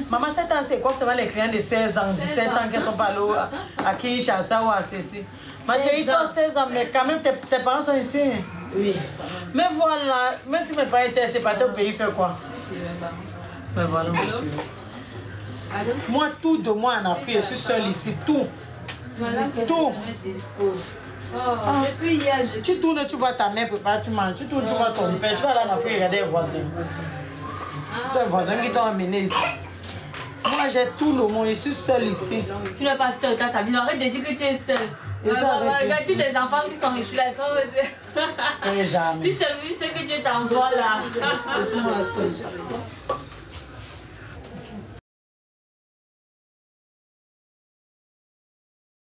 Maman, c'est quoi? C'est les clients de 16 ans, 17 ans qui sont pas là à Kinshasa ou à Cécile. Ma chérie, toi 16 ans, mais quand même tes parents sont ici. Oui. Mais voilà, même si mes parents étaient séparés au pays, fait quoi? Si, mes parents sont. Mais voilà, monsieur. Allô? Moi, tout de moi en Afrique, je suis seule ici, tout. Voilà, tout. Depuis hier, je suis... Tu tournes, tu vois ta mère préparer, tu manges. Tu tournes, tu vois ton père, tu vas aller en Afrique regarder les voisins. C'est les voisins qui t'ont amené ici. Moi, j'ai tout le monde, je suis seule ici. Tu n'es pas seule, Sabine. Arrête de dire que tu es seule. Regarde tous les enfants qui sont ici, là, sont... Et jamais. Tu sais, vu ce que tu t'envoies là. Je suis seule.